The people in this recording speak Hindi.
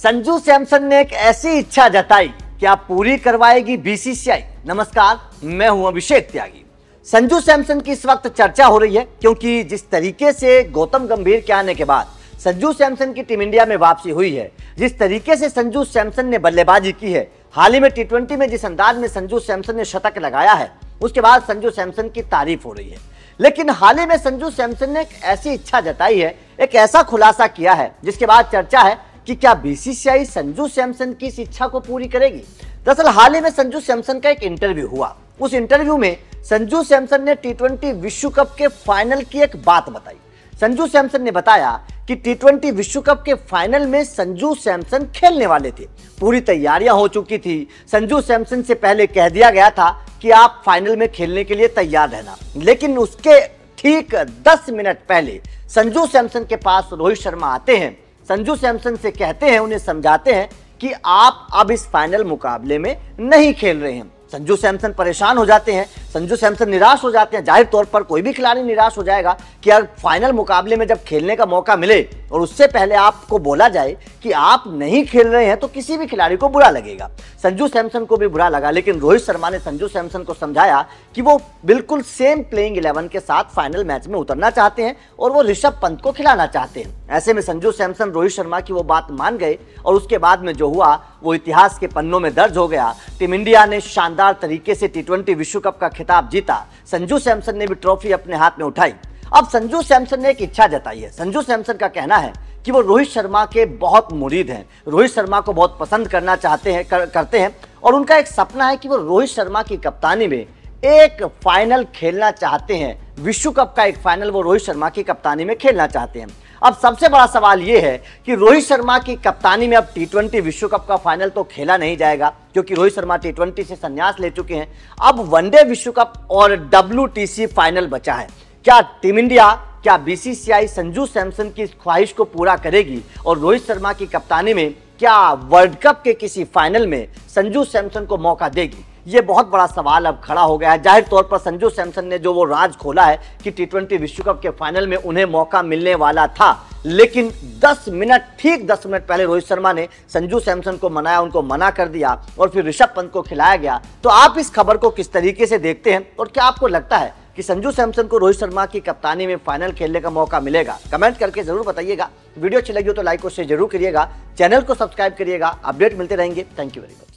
संजू सैमसन ने एक ऐसी इच्छा जताई कि आप पूरी करवाएगी बीसीसीआई। नमस्कार, मैं हूं अभिषेक त्यागी। संजू सैमसन की इस वक्त चर्चा हो रही है क्योंकि जिस तरीके से गौतम गंभीर के आने के बाद संजू सैमसन की टीम इंडिया में वापसी हुई है, जिस तरीके से संजू सैमसन ने बल्लेबाजी की है, हाल ही में टी20 में जिस अंदाज में संजू सैमसन ने शतक लगाया है, उसके बाद संजू सैमसन की तारीफ हो रही है। लेकिन हाल ही में संजू सैमसन ने एक ऐसी इच्छा जताई है, एक ऐसा खुलासा किया है जिसके बाद चर्चा है कि क्या बीसीसीआई संजू सैमसन की इस इच्छा को पूरी करेगी। दरअसल हाल ही में संजू सैमसन का एक इंटरव्यू हुआ। उस इंटरव्यू में संजू सैमसन ने टी20 विश्व कप के फाइनल की एक बात बताई। संजू सैमसन ने बताया कि टी20 विश्व कप के फाइनल में संजू सैमसन खेलने वाले थे, पूरी तैयारियां हो चुकी थी। संजू सैमसन से पहले कह दिया गया था कि आप फाइनल में खेलने के लिए तैयार रहना, लेकिन उसके ठीक 10 मिनट पहले संजू सैमसन के पास रोहित शर्मा आते हैं। संजू सैमसन से कहते हैं, उन्हें समझाते हैं कि आप अब इस फाइनल मुकाबले में नहीं खेल रहे हैं। संजू सैमसन परेशान हो जाते हैं, संजू सैमसन निराश हो जाते हैं। जाहिर तौर पर कोई भी खिलाड़ी निराश हो जाएगा कि यार फाइनल मुकाबले में जब खेलने का मौका मिले और उससे पहले आपको बोला जाए कि आप नहीं खेल रहे हैं, तो किसी भी खिलाड़ी को बुरा लगेगा। संजू सैमसन को भी बुरा लगा, लेकिन रोहित शर्मा ने संजू सैमसन को समझाया कि वो बिल्कुल सेम प्लेइंग 11 के साथ फाइनल मैच में उतरना चाहते हैं और वो ऋषभ पंत को खिलाना चाहते हैं। ऐसे में संजू सैमसन रोहित शर्मा की वो बात मान गए और उसके बाद में जो हुआ वो इतिहास के पन्नों में दर्ज हो गया। टीम इंडिया ने शानदार तरीके से टी20 विश्व कप का खिताब जीता। संजू सैमसन ने भी ट्रॉफी अपने हाथ में उठाई। अब संजू सैमसन ने एक इच्छा जताई है। संजू सैमसन का कहना है कि वो रोहित शर्मा के बहुत मुरीद हैं, रोहित शर्मा को बहुत पसंद करना चाहते हैं करते हैं और उनका एक सपना है कि वो रोहित शर्मा की कप्तानी में एक फाइनल खेलना चाहते हैं। विश्व कप का एक फाइनल वो रोहित शर्मा की कप्तानी में खेलना चाहते हैं। अब सबसे बड़ा सवाल यह है कि रोहित शर्मा की कप्तानी में अब टी20 विश्व कप का फाइनल तो खेला नहीं जाएगा क्योंकि रोहित शर्मा टी20 से संन्यास ले चुके हैं। अब वनडे विश्व कप और WTC फाइनल बचा है। क्या टीम इंडिया, क्या बीसीसीआई संजू सैमसन की इस ख्वाहिश को पूरा करेगी और रोहित शर्मा की कप्तानी में क्या वर्ल्ड कप के किसी फाइनल में संजू सैमसन को मौका देगी? ये बहुत बड़ा सवाल अब खड़ा हो गया है। जाहिर तौर पर संजू सैमसन ने जो वो राज खोला है कि टी20 विश्व कप के फाइनल में उन्हें मौका मिलने वाला था, लेकिन 10 मिनट पहले रोहित शर्मा ने संजू सैमसन को मनाया, उनको मना कर दिया और फिर ऋषभ पंत को खिलाया गया। तो आप इस खबर को किस तरीके से देखते हैं और क्या आपको लगता है कि संजू सैमसन को रोहित शर्मा की कप्तानी में फाइनल खेलने का मौका मिलेगा? कमेंट करके जरूर बताइएगा। वीडियो अच्छी लगी हो तो लाइक और शेयर जरूर करिएगा। चैनल को सब्सक्राइब करिएगा। अपडेट मिलते रहेंगे। Thank you very much.